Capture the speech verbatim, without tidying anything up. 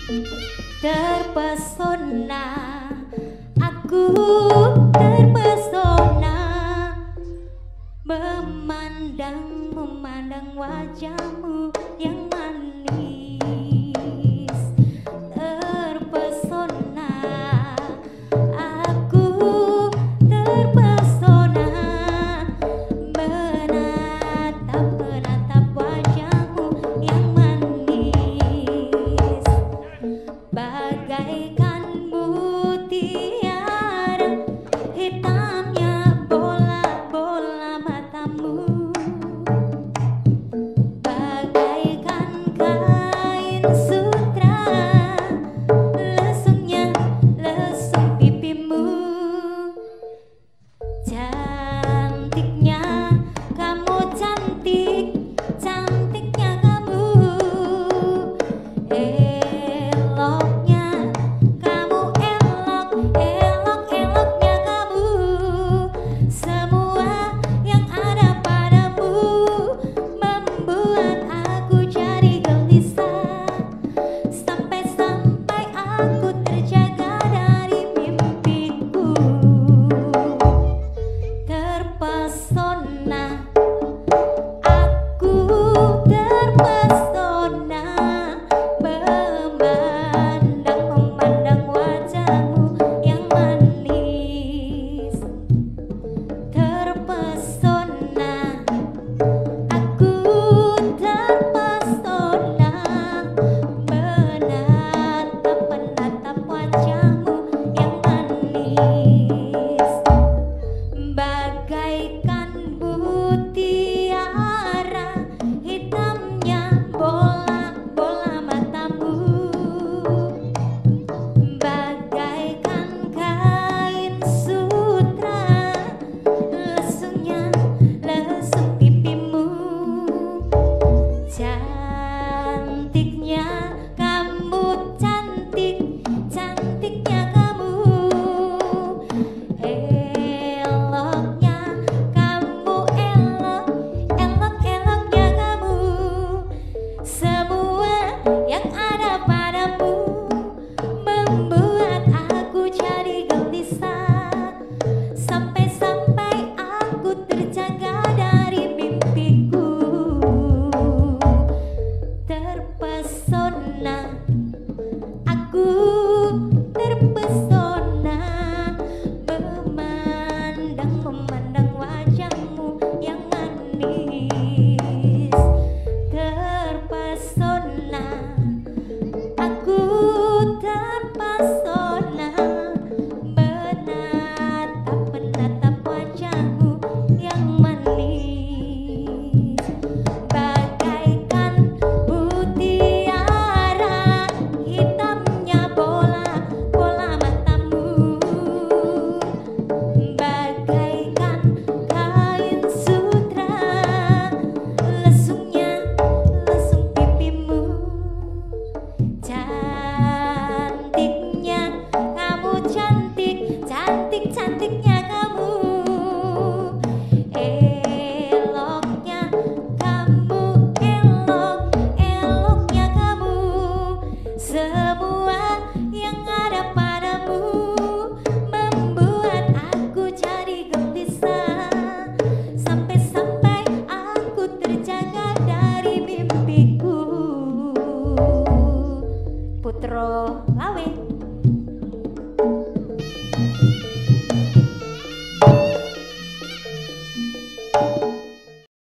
Terpesona, aku terpesona, memandang memandang wajahmu yang manis. Terpesona, aku terpesona, menatap menatap wajahmu yang manis. Bagaikan mutiara, hitamnya bola-bola matamu. Bagaikan kain sutra, lesungnya lesung pipimu. Cantiknya kamu, cantik, cantiknya kamu. Eloknya kamu, elok, elok-eloknya kamu. Semua yang ada padamu membuat aku jadi gelisah. Sampai-sampai aku terjaga dari mimpiku. Terpesona, aku terpesona, memandang memandang wajahmu yang manis. Terpesona, aku terpesona, menatap menatap wajahmu yang manis. Bagaikan mutiara, hitamnya bola-bola matamu. Bagaikan kain sutra, lesungnya lesung pipimu. Cantiknya kamu, cantik, cantiknya kamu. Eloknya kamu, elok, elok-eloknya kamu. Semua yang ada padamu membuat aku jadi gelisah. Sampai-sampai aku terjaga dari mimpiku. Terpesona, aku terpesona, memandang memandang wajahmu yang manis. Terpesona, aku terpesona, menatap menatap wajahmu yang manis. Bagaikan mutiara, hitamnya bola-bola matamu. Bagaikan kain sutra, lesungnya lesung pipimu. Cantiknya kamu, cantik, cantik-cantiknya kamu. Eloknya kamu, elok, eloknya kamu. Semua yang ada padamu membuat aku jadi gelisah. Sampai-sampai aku terjaga dari mimpiku. Putro Lawe.